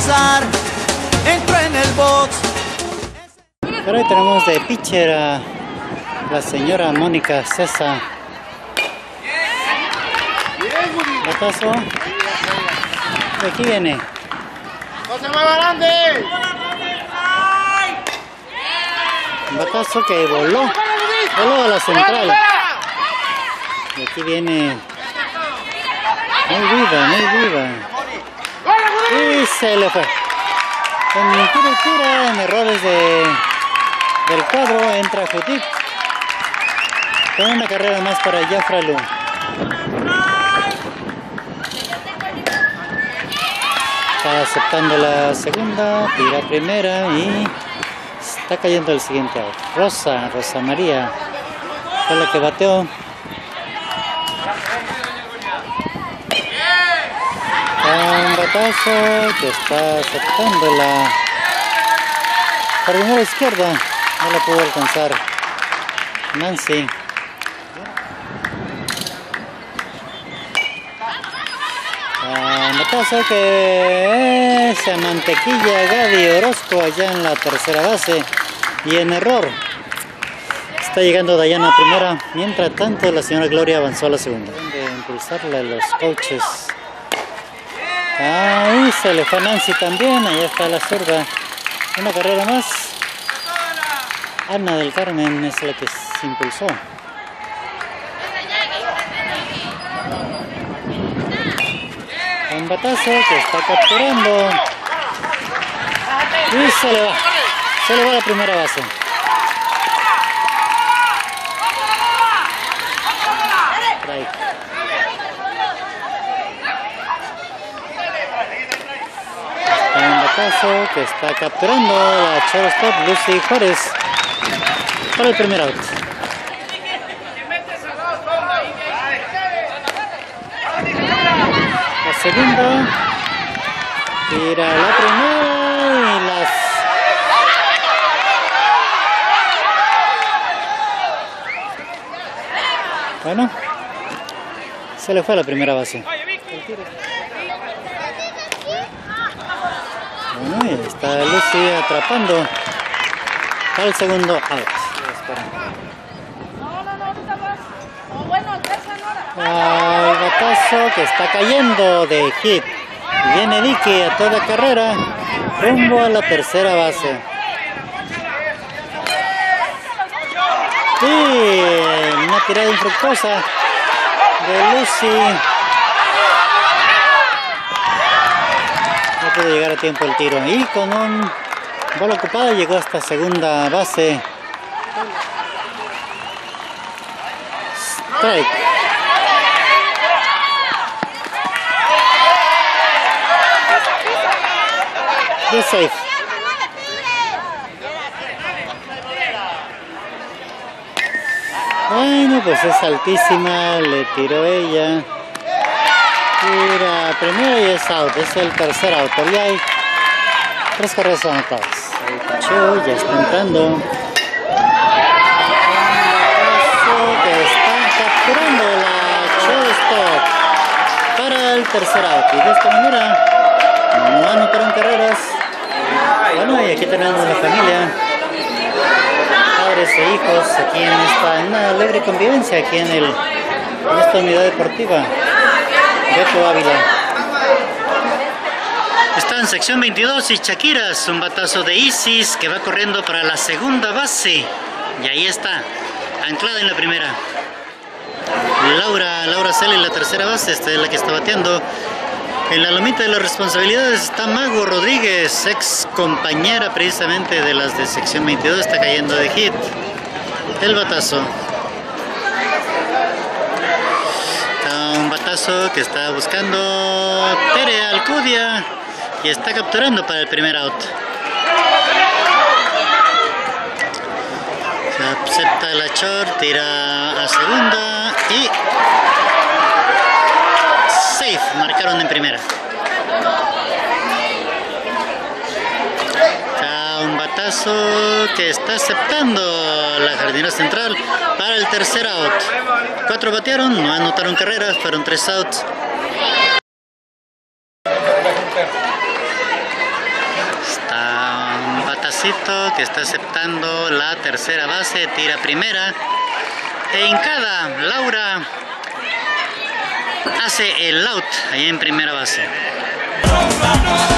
pasar, entro en el box. Pero hoy tenemos de pitcher a la señora Mónica César. Batazo. De aquí viene. ¡No se mueva grande! Un batazo que voló a la central. Y aquí viene muy viva. Y se le fue. En tira, en errores del cuadro, entra Jutit. Con una carrera más para Jafralu. Está aceptando la segunda, tira primera y está cayendo el siguiente out. Rosa María fue la que bateó. Un batazo que está aceptando la jardinera izquierda. No la pudo alcanzar Nancy. Un batazo que se mantequilla Gaby Orozco allá en la tercera base y en error. Está llegando Dayana a primera. Mientras tanto la señora Gloria avanzó a la segunda. De impulsarle a los coaches. Ahí se le fue a Nancy también, allá está la zurda. Una carrera más. Ana del Carmen es la que se impulsó. Un batazo que está capturando. Y se le va a la primera base. Un batazo que está capturando la shortstop Lucy Juárez para el primer out. La segunda, tira la primera y las bueno, se le fue a la primera base. Bueno, y está Lucy atrapando para el segundo out. El batazo que está cayendo de hit. Viene Vicky a toda carrera rumbo a la tercera base. Y una tirada infructuosa de Lucy. No pudo llegar a tiempo el tiro. Y con un bola ocupada llegó hasta segunda base. Strike. Y safe. Bueno, pues es altísima, le tiró ella. Tira primero y es out, es el tercer out. Ya hay 3 carreras anotadas. El picheo ya está entrando. Que están capturando la shortstop para el tercer out. Y de esta manera no anotaron carreras. Bueno, y aquí tenemos la familia, padres e hijos, aquí en una alegre convivencia, aquí en esta unidad deportiva. Beto Ávila. Está en sección 22 y Chaquiras, un batazo de Isis que va corriendo para la segunda base. Y ahí está, anclada en la primera. Laura Celi en la tercera base, esta es la que está bateando. En la lomita de las responsabilidades está Mago Rodríguez, ex compañera precisamente de las de sección 22, está cayendo de hit. El batazo. Un batazo que está buscando Tere Alcudia y está capturando para el primer out. Se acepta la short, tira a segunda y safe, marcaron en primera. Un batazo que está aceptando la jardinera central para el tercer out. 4 batearon, no anotaron carreras, fueron 3 outs. Luisito, que está aceptando la tercera base, tira primera. E hincada, Laura hace el out ahí en primera base.